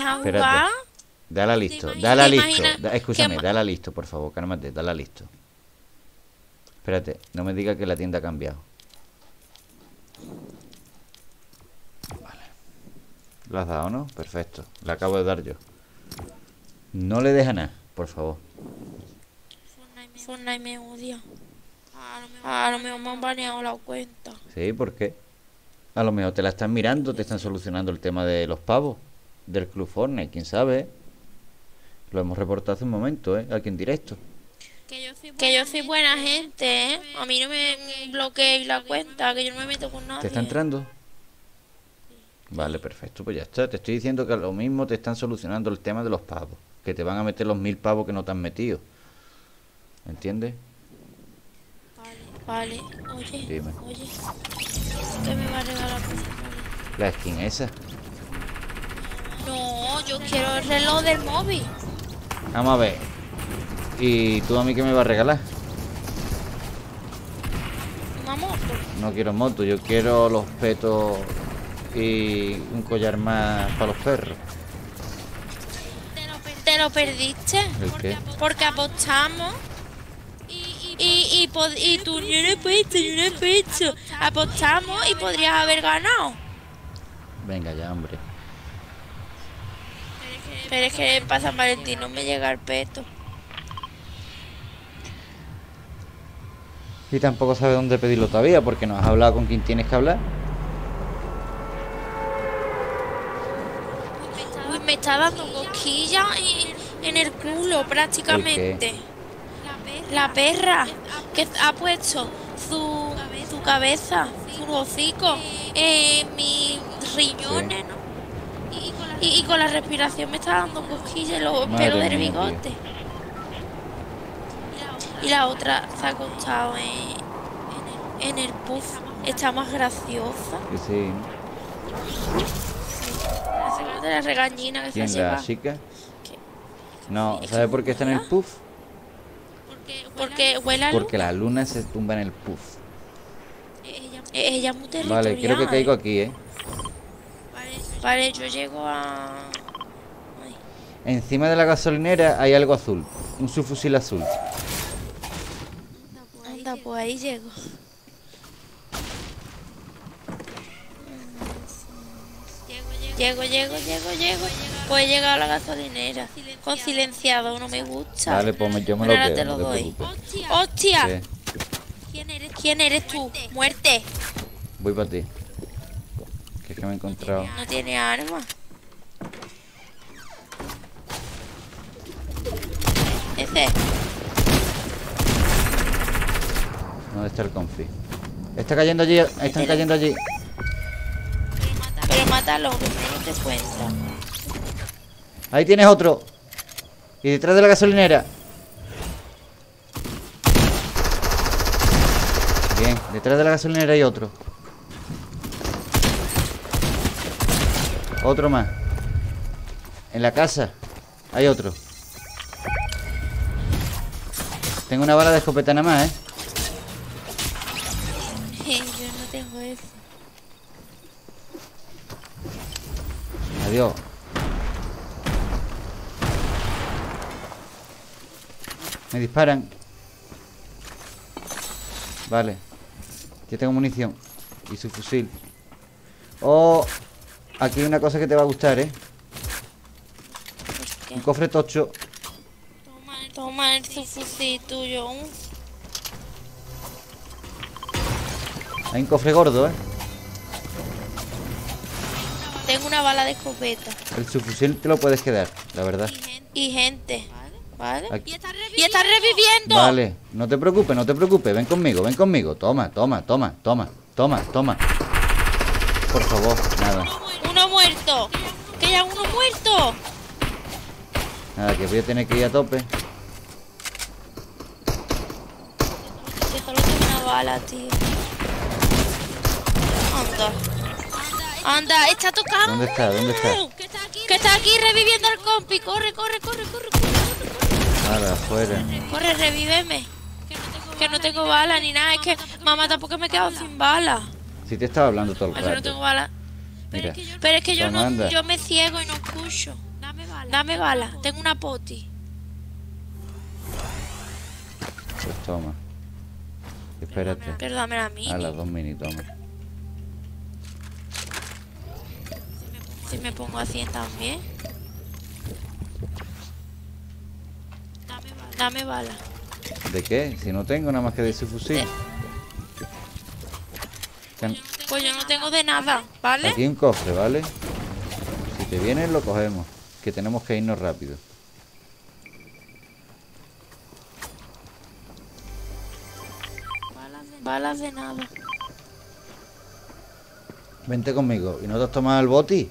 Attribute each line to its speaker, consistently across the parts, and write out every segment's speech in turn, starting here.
Speaker 1: a
Speaker 2: Espérate.
Speaker 1: jugar.
Speaker 2: Dale a listo,
Speaker 1: ¿Te
Speaker 2: dale a listo.
Speaker 1: imaginas
Speaker 2: Escúchame,
Speaker 1: que
Speaker 2: dale a listo, por favor, cálmate, dale a listo. Espérate, no me digas que la tienda ha cambiado. Vale. ¿Lo has dado, no? Perfecto, la acabo de dar yo. No le deja nada, por favor.
Speaker 1: Fortnite me odia. A lo mejor me han baneado la cuenta.
Speaker 2: Sí, ¿por qué? A lo mejor te la están mirando, te están solucionando el tema de los pavos del Club Fortnite, quién sabe, ¿eh? Lo hemos reportado hace un momento, ¿eh? Aquí en directo.
Speaker 1: Que yo soy buena gente, ¿eh? A mí no me bloqueéis la cuenta, que yo no me meto con nadie.
Speaker 2: ¿Te está entrando? Vale, perfecto, pues ya está. Te estoy diciendo que a lo mismo te están solucionando el tema de los pavos. Que te van a meter los 1000 pavos que no te han metido. ¿Entiendes?
Speaker 1: Vale, oye,
Speaker 2: Dime.
Speaker 1: oye. ¿Qué me va a regalar?
Speaker 2: La skin esa.
Speaker 1: No, yo quiero el reloj del móvil.
Speaker 2: Vamos a ver. ¿Y tú a mí qué me vas a regalar?
Speaker 1: Una moto.
Speaker 2: No quiero moto, yo quiero los petos y un collar más para los perros.
Speaker 1: ¿Te lo perdiste?
Speaker 2: ¿El qué?
Speaker 1: Porque apostamos. Y tú, yo no he puesto, yo no he puesto. Apostamos y podrías haber ganado.
Speaker 2: Venga ya, hombre.
Speaker 1: Pero es que en San Valentín no me llega el peto.
Speaker 2: Y tampoco sabes dónde pedirlo todavía, porque no has hablado con quien tienes que hablar.
Speaker 1: Uy, me está dando cosquillas en el culo prácticamente. La perra que ha puesto su cabeza, su hocico en mis riñones, ¿no? Y con la respiración me está dando cosquillas en los
Speaker 2: Madre
Speaker 1: pelos del
Speaker 2: mía,
Speaker 1: bigote. Y la otra se ha acostado en el puff. Está más graciosa.
Speaker 2: Que sí.
Speaker 1: De la regañina que se ha
Speaker 2: ¿Quién, la
Speaker 1: llevado.
Speaker 2: chica?
Speaker 1: ¿Qué?
Speaker 2: No, ¿sabes por qué está en el puff?
Speaker 1: Porque huele a
Speaker 2: Porque
Speaker 1: luna.
Speaker 2: la luna se tumba en el puff.
Speaker 1: Ella es muy territorial.
Speaker 2: Vale, creo que caigo aquí, ¿eh?
Speaker 1: Vale, yo llego a... Ay.
Speaker 2: Encima de la gasolinera hay algo azul. Un subfusil azul.
Speaker 1: Anda, pues ahí llego. Llego. Pues he llegado a la gasolinera. Con silenciado, no me gusta.
Speaker 2: Vale, pues yo me lo
Speaker 1: Ahora
Speaker 2: quedo,
Speaker 1: te lo
Speaker 2: no te
Speaker 1: doy.
Speaker 2: preocupes.
Speaker 1: ¡Hostia!
Speaker 2: Sí,
Speaker 1: ¿Quién eres tú? ¡Muerte!
Speaker 2: voy para ti. Que es que me he encontrado.
Speaker 1: No tiene arma. Ese.
Speaker 2: ¿Dónde está el confi? Está cayendo allí, están cayendo allí.
Speaker 1: Pero mátalo, que no te cuenta.
Speaker 2: Ahí tienes otro. Y detrás de la gasolinera. Bien, detrás de la gasolinera hay otro. Otro más. En la casa hay otro. Tengo una bala de escopeta nada más, ¿eh?
Speaker 1: Yo no tengo eso.
Speaker 2: Adiós. Me disparan. Vale. Yo tengo munición. Y su fusil. Oh, aquí hay una cosa que te va a gustar, ¿eh?
Speaker 1: ¿Qué?
Speaker 2: Un cofre tocho.
Speaker 1: Toma el fusil tuyo.
Speaker 2: Hay un cofre gordo, ¿eh?
Speaker 1: Tengo una bala de escopeta.
Speaker 2: El subfusil te lo puedes quedar, la verdad.
Speaker 1: Y gente. ¿Vale?
Speaker 2: Aquí.
Speaker 1: ¡Y está reviviendo!
Speaker 2: Vale, no te preocupes, no te preocupes. Ven conmigo, ven conmigo. Toma. Por favor, nada.
Speaker 1: ¡Uno muerto! ¡Que ya uno muerto!
Speaker 2: Nada, que voy a tener que ir a tope.
Speaker 1: Que solo tengo una bala, tío. Anda, está tocando.
Speaker 2: ¿Dónde está? ¿Dónde está?
Speaker 1: Que está aquí reviviendo al compi. Corre.
Speaker 2: Nada, afuera.
Speaker 1: Corre, revíveme. Que no tengo bala ni nada. Es que mamá tampoco me he quedado sin bala.
Speaker 2: Si te estaba hablando todo el
Speaker 1: Es que no
Speaker 2: rato.
Speaker 1: tengo bala.
Speaker 2: Mira.
Speaker 1: Pero es que yo
Speaker 2: Toma,
Speaker 1: no,
Speaker 2: anda.
Speaker 1: yo me ciego y no escucho. Dame bala. Tengo una poti.
Speaker 2: Pues toma. Espérate.
Speaker 1: Pero dame la mini.
Speaker 2: A las 2 mini, toma.
Speaker 1: Si me pongo a 100 también. Dame bala.
Speaker 2: ¿De qué? Si no tengo nada más que de ese fusil.
Speaker 1: Pues yo no tengo de nada, ¿vale?
Speaker 2: Aquí un cofre, ¿vale? Si te vienes lo cogemos. Que tenemos que irnos rápido.
Speaker 1: Balas de nada.
Speaker 2: Vente conmigo. ¿Y no te has tomado el boti?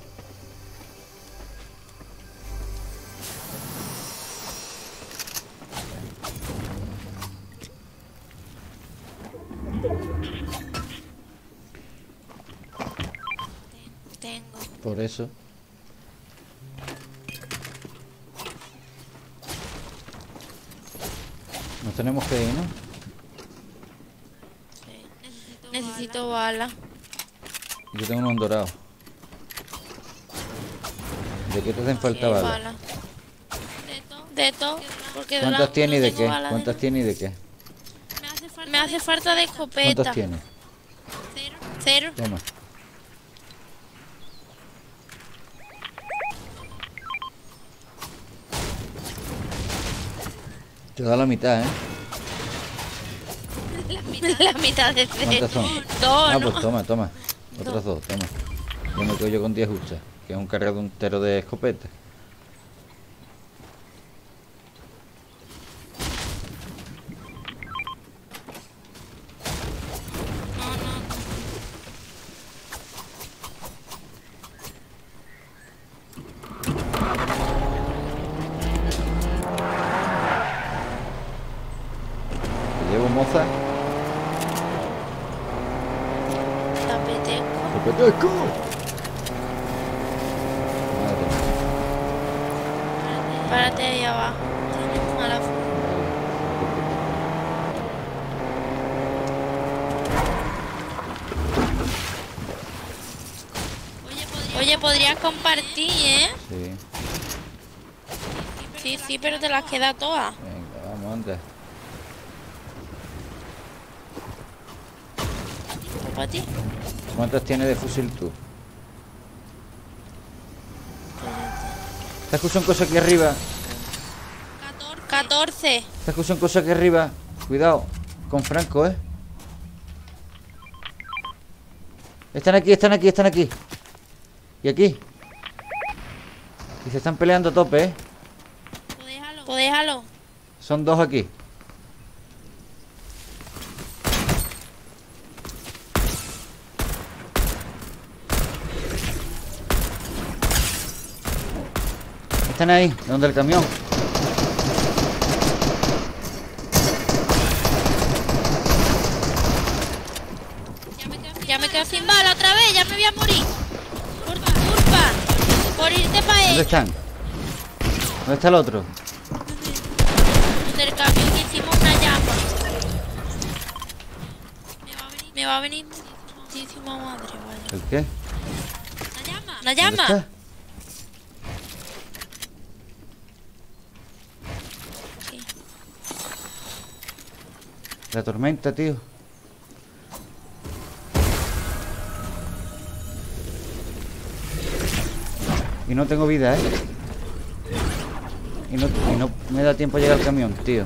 Speaker 1: Tengo.
Speaker 2: Por eso. Nos tenemos que ir, ¿no?
Speaker 1: Necesito bala.
Speaker 2: Yo tengo uno dorado. ¿De qué te hacen falta balas?
Speaker 1: Bala. De todo. Porque de
Speaker 2: ¿Cuántas
Speaker 1: la-
Speaker 2: tiene y
Speaker 1: no
Speaker 2: de
Speaker 1: tengo
Speaker 2: qué?
Speaker 1: bala de
Speaker 2: ¿Cuántas
Speaker 1: nada.
Speaker 2: tiene y de qué?
Speaker 1: Me hace falta de escopeta.
Speaker 2: ¿Cuántas tiene?
Speaker 1: 0.
Speaker 2: Toma. Te da la mitad, ¿eh?
Speaker 1: La mitad de 0.
Speaker 2: ¿Cuántas son?
Speaker 1: Dos,
Speaker 2: Ah,
Speaker 1: ¿no?
Speaker 2: pues toma, toma. Otras dos, toma. Yo me quedo yo con 10 huchas, que es un cargador entero de escopeta. Te llevo moza.
Speaker 1: Tapeteco.
Speaker 2: ¡Escopetesco! Madre mía.
Speaker 1: Párate ahí abajo. Tienes mala fu- Oye, podrías compartir, ¿eh?
Speaker 2: Sí.
Speaker 1: Sí, pero te las queda todas.
Speaker 2: Venga, vamos, anda.
Speaker 1: ¿Para ti?
Speaker 2: ¿Cuántas tienes de fusil tú? ¿Te escuchan cosas aquí arriba?
Speaker 1: 14.
Speaker 2: ¿Te escuchan cosas aquí arriba? Cuidado, con Franco, ¿eh? Están aquí, están aquí, están aquí. Y aquí. Y se están peleando a tope, ¿eh?
Speaker 1: Pues déjalo.
Speaker 2: Son dos aquí. Están ahí, donde el camión.
Speaker 1: Ya me quedo sin bala otra vez, ya me voy a morir. Por tu culpa. Por irte para
Speaker 2: ¿Dónde
Speaker 1: él.
Speaker 2: están? ¿Dónde está el otro?
Speaker 1: Del camión que hicimos una llama. Me va a venir muchísima madre, vaya.
Speaker 2: ¿El qué?
Speaker 1: ¿Una
Speaker 2: ¿Dónde
Speaker 1: llama?
Speaker 2: está?
Speaker 1: Sí.
Speaker 2: La tormenta, tío. Y no tengo vida, ¿eh? Y no me da tiempo a llegar al camión, tío.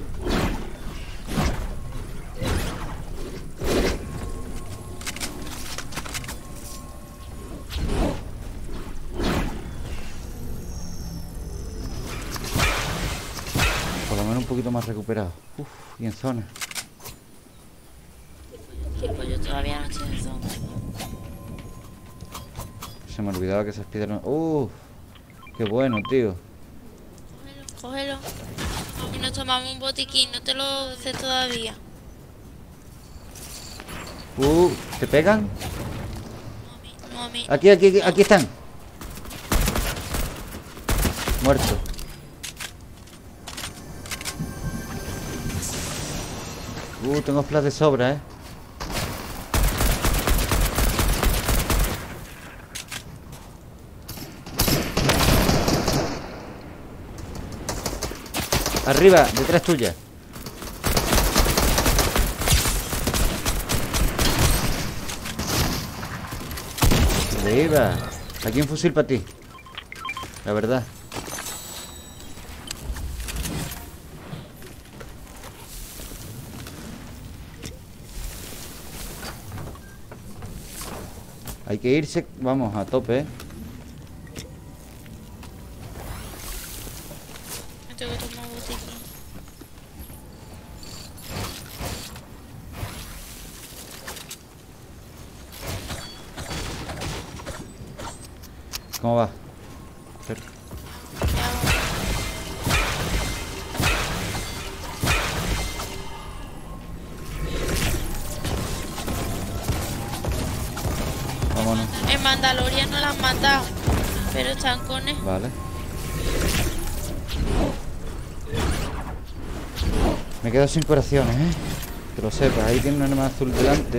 Speaker 2: Por lo menos un poquito más recuperado. Uf, y en zona.
Speaker 1: Sí, pues yo todavía no estoy en zona.
Speaker 2: Se me olvidaba que esas piedras no... Uf, qué bueno, tío.
Speaker 1: Cógelo. Y nos tomamos un botiquín, no te lo sé todavía.
Speaker 2: ¿Te pegan?
Speaker 1: No, a mí.
Speaker 2: Aquí, aquí, aquí están. Muerto. Tengo flash de sobra, ¿eh? Arriba, detrás tuya. Arriba. Aquí un fusil para ti. La verdad. Hay que irse, vamos, a tope, ¿eh?
Speaker 1: Me tengo que tomar botiquín.
Speaker 2: ¿Cómo va? Vámonos.
Speaker 1: En Mandalorian no la han matado, pero están con él.
Speaker 2: Vale. Me quedo sin curaciones, ¿eh? Que lo sepas, ahí tiene un arma azul delante.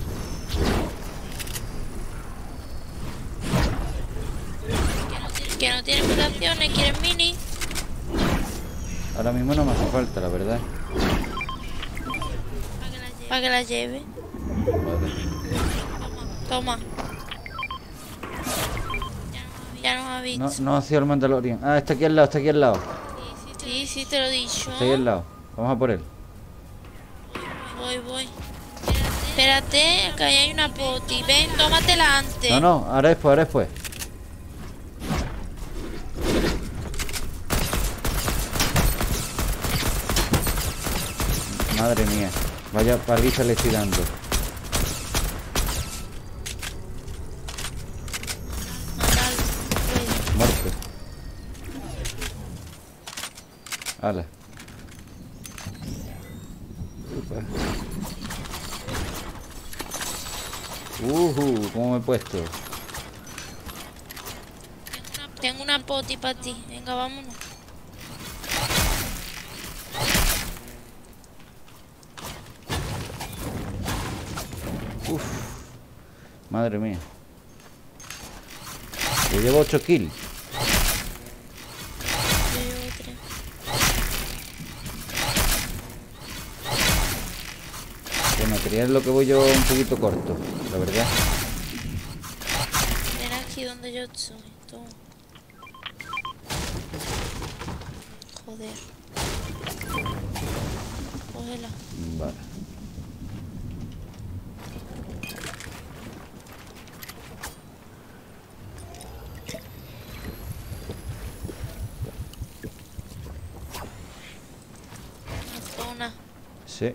Speaker 1: Que no tiene curaciones, quieren mini.
Speaker 2: Ahora mismo no me hace falta, la verdad.
Speaker 1: Para que la lleve.
Speaker 2: Vale.
Speaker 1: Toma. Ya nos ha visto.
Speaker 2: No ha sido el Mandalorian. Ah, está aquí al lado, está aquí al lado.
Speaker 1: Sí, sí, te lo he dicho.
Speaker 2: Está ahí al lado. Vamos a por él.
Speaker 1: Voy. Espérate, que ahí hay una poti. Ven, tómatela antes.
Speaker 2: No, ahora después. Madre mía. Vaya paliza le estoy dando. Muerto. Hala. ¿Cómo me he puesto?
Speaker 1: Tengo una poti para ti. Venga, vámonos.
Speaker 2: Uf. Madre mía. Yo llevo 8 kills.
Speaker 1: Yo llevo 3.
Speaker 2: De material es lo que voy yo un poquito corto, la verdad.
Speaker 1: Ven aquí donde yo estoy. Toma. Joder. Cógela.
Speaker 2: Vale.
Speaker 1: Zona.
Speaker 2: Sí.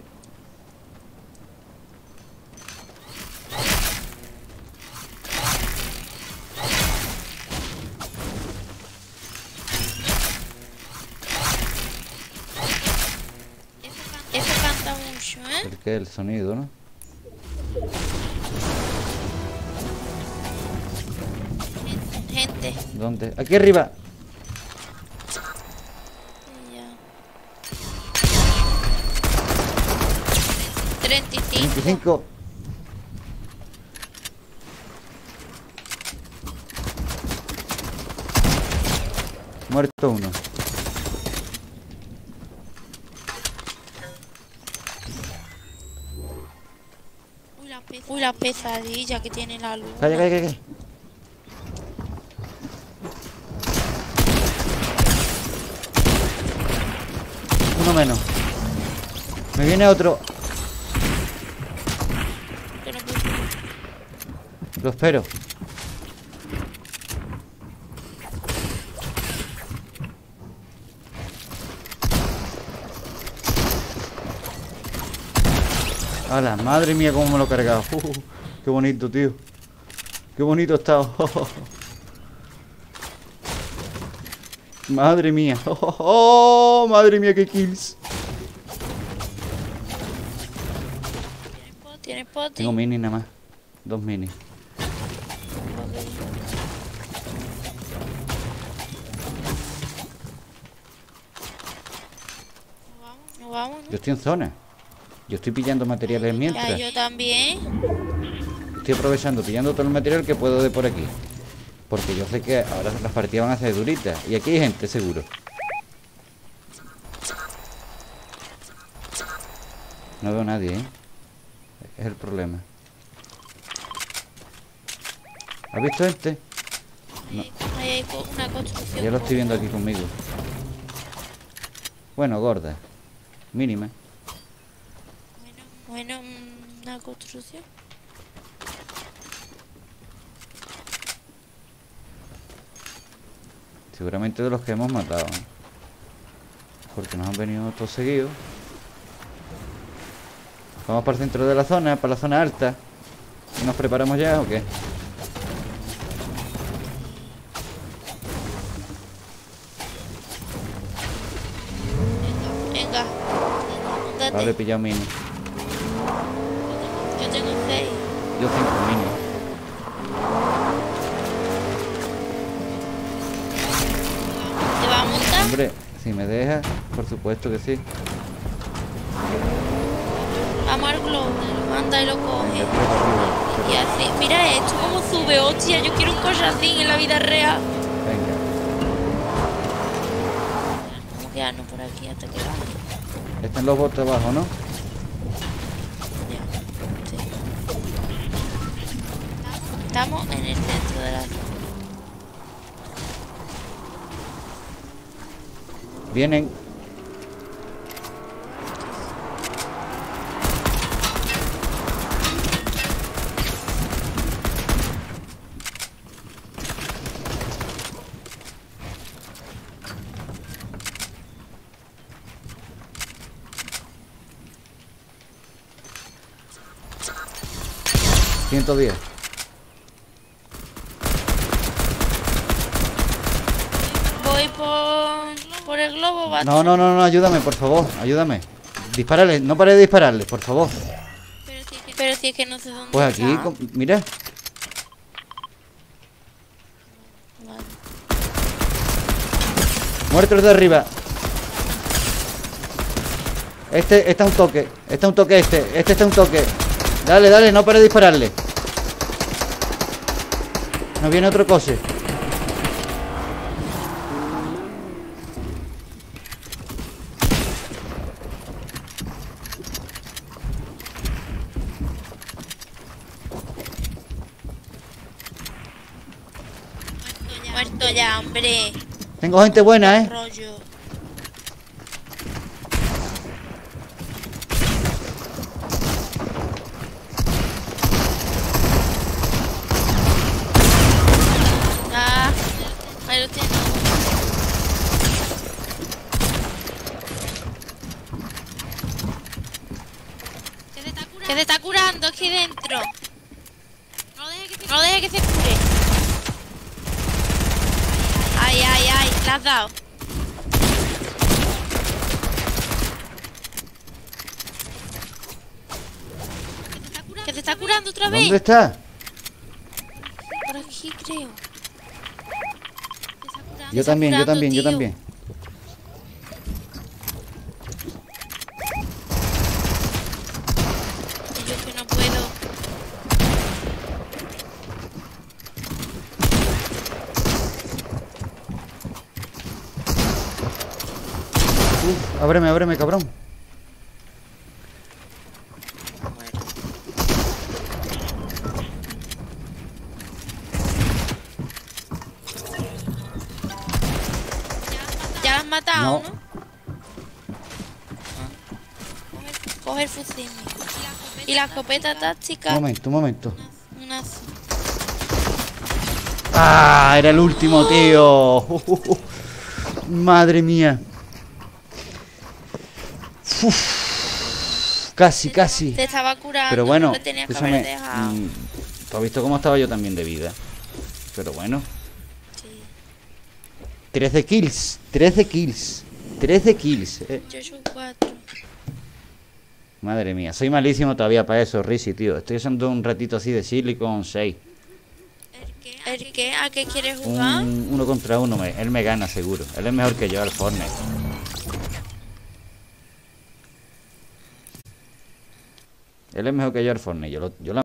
Speaker 1: Eso canta mucho, ¿eh?
Speaker 2: ¿El qué? El sonido, ¿no?
Speaker 1: Gente.
Speaker 2: ¿Dónde? ¡Aquí arriba!
Speaker 1: Ya. 35.
Speaker 2: 25. Muerto uno.
Speaker 1: Uy, la pesadilla que tiene la luz.
Speaker 2: Calla. Uno menos. Me viene otro.
Speaker 1: Pero pues,
Speaker 2: Lo espero. ¡Hala! Madre mía, cómo me lo he cargado. Qué bonito, tío. Qué bonito ha estado. Madre mía. Madre mía, qué kills.
Speaker 1: ¿tienes poti?
Speaker 2: Tengo mini nada más. 2 mini.
Speaker 1: Nos vamos, ¿no?
Speaker 2: Yo estoy en zona. Yo estoy pillando materiales mientras.
Speaker 1: Ya, yo también.
Speaker 2: Estoy aprovechando, pillando todo el material que puedo de por aquí. Porque yo sé que ahora las partidas van a ser duritas. Y aquí hay gente, seguro. No veo a nadie, ¿eh? Es el problema. ¿Has visto este? No.
Speaker 1: Ahí hay una construcción.
Speaker 2: Ya lo estoy viendo aquí conmigo. Bueno, gorda. Mínima.
Speaker 1: Bueno, una construcción.
Speaker 2: Seguramente de los que hemos matado, ¿eh? Porque nos han venido todos seguidos. Vamos para el centro de la zona, para la zona alta. ¿Y nos preparamos ya o qué?
Speaker 1: Venga. Date.
Speaker 2: Vale, he pillado mini.
Speaker 1: Yo tengo 6.
Speaker 2: Yo 5 mini.
Speaker 1: ¿Te vas a montar?
Speaker 2: Hombre, si me deja, por supuesto que sí.
Speaker 1: Vamos al globo. Anda y lo coge.
Speaker 2: Venga, tira para arriba.
Speaker 1: Y así. Mira esto, cómo sube. Hostia, yo quiero un coche así en la vida real.
Speaker 2: Venga.
Speaker 1: Vamos a quedarnos por aquí hasta que baje.
Speaker 2: Están los botes abajo, ¿no?
Speaker 1: Ya. Sí. Estamos en el centro de la zona.
Speaker 2: Vienen. $110.
Speaker 1: Voy por el globo, va.
Speaker 2: No, ayúdame, por favor, ayúdame. Dispárale, no pare de dispararle, por favor.
Speaker 1: Pero si es que no sé dónde
Speaker 2: Pues aquí,
Speaker 1: está.
Speaker 2: mira.
Speaker 1: Vale.
Speaker 2: Muerto el de arriba. Este está un toque. Está un toque este. Este está un toque. Dale, no pare de dispararle. Nos viene otro coche.
Speaker 1: Muerto ya, hombre.
Speaker 2: Tengo gente buena, ¿eh?
Speaker 1: Rollo. Ah, ahí lo tengo. Que se está curando aquí dentro. No deje que se cure. Ay, le has dado. Que se está curando otra vez.
Speaker 2: ¿Dónde está?
Speaker 1: Por aquí creo.
Speaker 2: Yo también.
Speaker 1: Y yo que no puedo.
Speaker 2: Ábreme, cabrón.
Speaker 1: Ya lo has matado,
Speaker 2: No.
Speaker 1: ¿no? Coge el fusil. Y la escopeta táctica.
Speaker 2: Un momento.
Speaker 1: Una...
Speaker 2: ¡Ah! Era el último, tío. Madre mía. Uf, casi.
Speaker 1: Te estaba curando.
Speaker 2: Pero bueno,
Speaker 1: No te tenías que haber
Speaker 2: escúchame.
Speaker 1: dejado.
Speaker 2: ¿Tú has visto cómo estaba yo también de vida? Pero bueno.
Speaker 1: Sí.
Speaker 2: 13 kills. 13 kills. 13 kills.
Speaker 1: Yo soy 4.
Speaker 2: Madre mía, soy malísimo todavía para eso, Risi, tío. Estoy usando un ratito así de Silicon 6.
Speaker 1: ¿El qué? ¿A qué quieres jugar?
Speaker 2: Uno contra uno, él me gana seguro. Él es mejor que yo al Fortnite. Él es mejor que yo al Fortnite. Yo lo